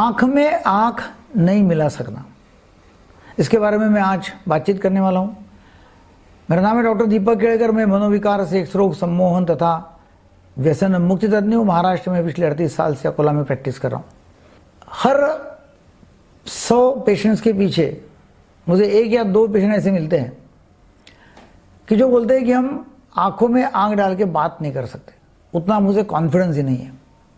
आंख में आंख नहीं मिला सकना, इसके बारे में मैं आज बातचीत करने वाला हूं। मेरा नाम है डॉक्टर दीपक केड़कर। मैं मनोविकार से एक्स रोग सम्मोहन तथा व्यसन मुक्ति तज्ञ हूं। महाराष्ट्र में पिछले 38 साल से अकोला में प्रैक्टिस कर रहा हूं। हर 100 पेशेंट्स के पीछे मुझे 1 या 2 पेशेंट ऐसे मिलते हैं कि जो बोलते हैं कि हम आंखों में आंख डाल के बात नहीं कर सकते, उतना मुझे कॉन्फिडेंस ही नहीं है,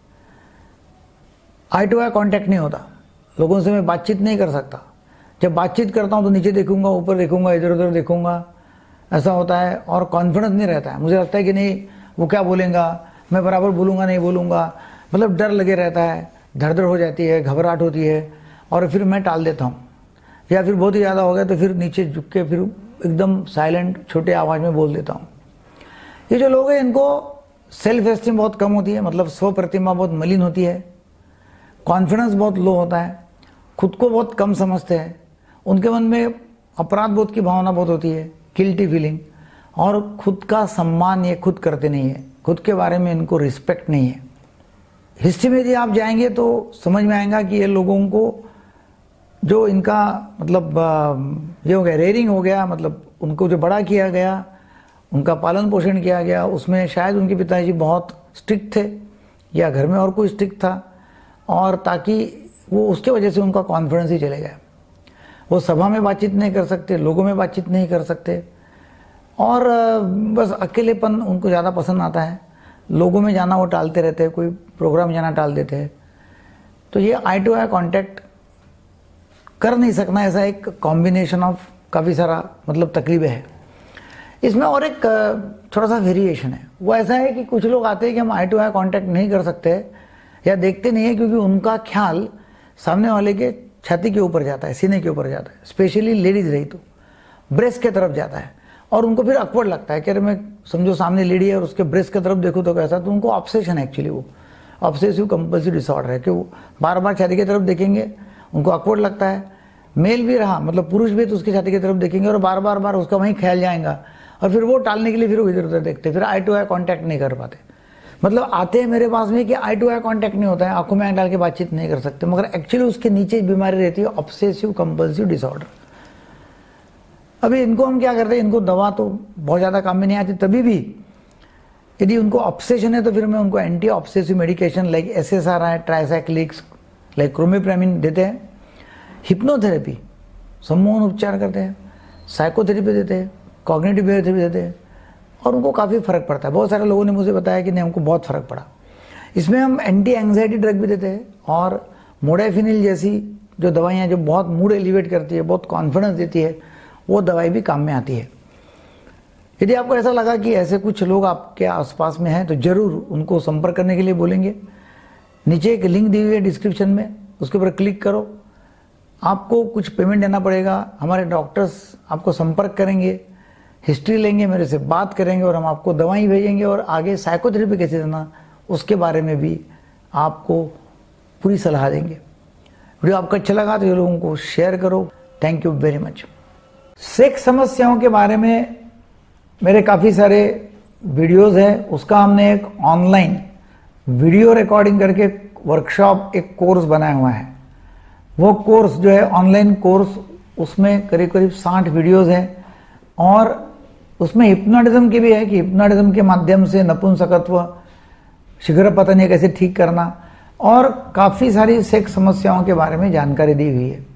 आई टू आई कांटेक्ट नहीं होता, लोगों से मैं बातचीत नहीं कर सकता। जब बातचीत करता हूं तो नीचे देखूंगा, ऊपर देखूंगा, इधर उधर देखूंगा, ऐसा होता है और कॉन्फिडेंस नहीं रहता है। मुझे लगता है कि नहीं वो क्या बोलेगा, मैं बराबर बोलूंगा नहीं बोलूंगा, मतलब डर लगे रहता है, धड़धड़ हो जाती है, घबराहट होती है और फिर मैं टाल देता हूँ। या फिर बहुत ही ज़्यादा हो गया तो फिर नीचे झुक के फिर एकदम साइलेंट छोटे आवाज़ में बोल देता हूँ। ये जो लोग हैं इनको सेल्फ एस्टीम बहुत कम होती है, मतलब स्व प्रतिमा बहुत मलिन होती है, कॉन्फिडेंस बहुत लो होता है, खुद को बहुत कम समझते हैं, उनके मन में अपराध बोध की भावना बहुत होती है, गिल्टी फीलिंग, और खुद का सम्मान ये खुद करते नहीं है, खुद के बारे में इनको रिस्पेक्ट नहीं है। हिस्ट्री में यदि आप जाएंगे तो समझ में आएगा कि ये लोगों को जो इनका मतलब ये हो गया, रेयरिंग हो गया, मतलब उनको जो बड़ा किया गया, उनका पालन पोषण किया गया, उसमें शायद उनके पिताजी बहुत स्ट्रिक्ट थे या घर में और कोई स्ट्रिक्ट था, और ताकि वो उसके वजह से उनका कॉन्फिडेंस ही चले गया। वो सभा में बातचीत नहीं कर सकते, लोगों में बातचीत नहीं कर सकते, और बस अकेलेपन उनको ज़्यादा पसंद आता है। लोगों में जाना वो टालते रहते हैं, कोई प्रोग्राम जाना टाल देते हैं। तो ये आई टू आई कॉन्टैक्ट कर नहीं सकना, ऐसा एक कॉम्बिनेशन ऑफ काफ़ी सारा मतलब तकलीफें है। इसमें और एक थोड़ा सा वेरिएशन है। वो ऐसा है कि कुछ लोग आते हैं कि हम आई टू आई कॉन्टैक्ट नहीं कर सकते या देखते नहीं है क्योंकि उनका ख्याल सामने वाले के छाती के ऊपर जाता है, सीने के ऊपर जाता है, स्पेशली लेडीज रही तो ब्रेस्ट के तरफ जाता है, और उनको फिर अकवर्ड लगता है कि अरे मैं समझो सामने लेडी है और उसके ब्रेस्ट की तरफ देखूँ तो कैसा। तो उनको ऑब्सेशन है, एक्चुअली वो ऑब्सेसिव कंपल्सिव डिसऑर्डर है कि वो बार बार छाती की तरफ देखेंगे, उनको अकवर्ड लगता है। मेल भी रहा, मतलब पुरुष भी तो उसकी छाती की तरफ देखेंगे और बार बार उसका वहीं ख्याल जाएगा, और फिर वो टालने के लिए फिर वो इधर उधर देखते, फिर आई टू आई कॉन्टैक्ट नहीं कर पाते। मतलब आते हैं मेरे पास में कि आई टू आई कॉन्टैक्ट नहीं होता है, आंखों में आंख डाल के बातचीत नहीं कर सकते, मगर एक्चुअली उसके नीचे बीमारी रहती है ऑब्सेसिव कंपल्सिव डिसऑर्डर। अभी इनको हम क्या करते हैं, इनको दवा तो बहुत ज़्यादा काम में नहीं आती, तभी भी यदि उनको ऑब्सेशन है तो फिर मैं उनको anti obsessive medication like SSRI, tricyclics like clomipramine देते हैं, हिप्नोथेरेपी सम्मोहन उपचार करते हैं, साइकोथेरेपी देते हैं, कॉग्निटिव बिहेवियर थेरेपी देते हैं, और उनको काफ़ी फ़र्क पड़ता है। बहुत सारे लोगों ने मुझे बताया कि नहीं हमको बहुत फ़र्क पड़ा। इसमें हम एंटी एंग्जाइटी ड्रग भी देते हैं, और मोडाफिनिल जैसी जो दवाइयाँ जो बहुत मूड एलिवेट करती है, बहुत कॉन्फिडेंस देती है, वो दवाई भी काम में आती है। यदि आपको ऐसा लगा कि ऐसे कुछ लोग आपके आसपास में हैं तो ज़रूर उनको संपर्क करने के लिए बोलेंगे। नीचे एक लिंक दी हुई है डिस्क्रिप्शन में, उसके ऊपर क्लिक करो, आपको कुछ पेमेंट देना पड़ेगा, हमारे डॉक्टर्स आपको संपर्क करेंगे, हिस्ट्री लेंगे, मेरे से बात करेंगे, और हम आपको दवाई भेजेंगे, और आगे साइकोथेरेपी कैसे देना उसके बारे में भी आपको पूरी सलाह देंगे। वीडियो आपको अच्छा लगा तो ये लोगों को शेयर करो। Thank you very much. Sex समस्याओं के बारे में मेरे काफ़ी सारे वीडियोस हैं, उसका हमने एक ऑनलाइन वीडियो रिकॉर्डिंग करके वर्कशॉप, एक कोर्स बनाया हुआ है। वो कोर्स जो है ऑनलाइन कोर्स, उसमें करीब करीब 60 वीडियोस हैं, और उसमें हिप्नोटिज्म की भी है कि हिप्नोटिज्म के माध्यम से नपुंसकत्व, शीघ्र पतन कैसे ठीक करना, और काफ़ी सारी सेक्स समस्याओं के बारे में जानकारी दी हुई है।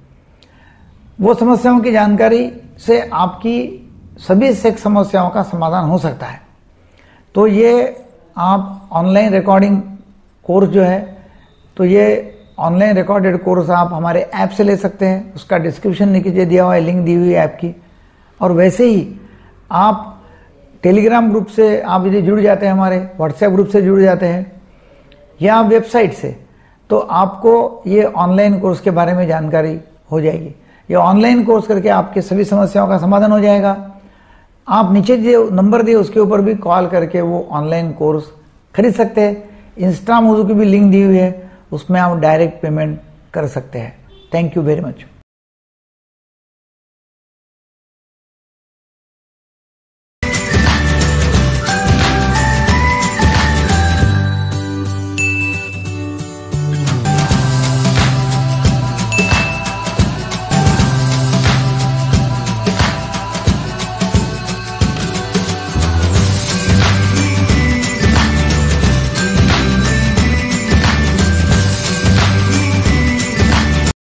वो समस्याओं की जानकारी से आपकी सभी सेक्स समस्याओं का समाधान हो सकता है। तो ये आप ऑनलाइन रिकॉर्डिंग कोर्स जो है, तो ये ऑनलाइन रिकॉर्डेड कोर्स आप हमारे ऐप से ले सकते हैं, उसका डिस्क्रिप्शन नीचे दिया हुआ है, लिंक दी हुई है ऐप की। और वैसे ही आप टेलीग्राम ग्रुप से आप यदि जुड़ जाते हैं, हमारे व्हाट्सएप ग्रुप से जुड़ जाते हैं, या वेबसाइट से, तो आपको ये ऑनलाइन कोर्स के बारे में जानकारी हो जाएगी। ये ऑनलाइन कोर्स करके आपके सभी समस्याओं का समाधान हो जाएगा। आप नीचे जो नंबर दिए उसके ऊपर भी कॉल करके वो ऑनलाइन कोर्स खरीद सकते हैं। इंस्टा मोजो की भी लिंक दी हुई है, उसमें आप डायरेक्ट पेमेंट कर सकते हैं। Thank you very much.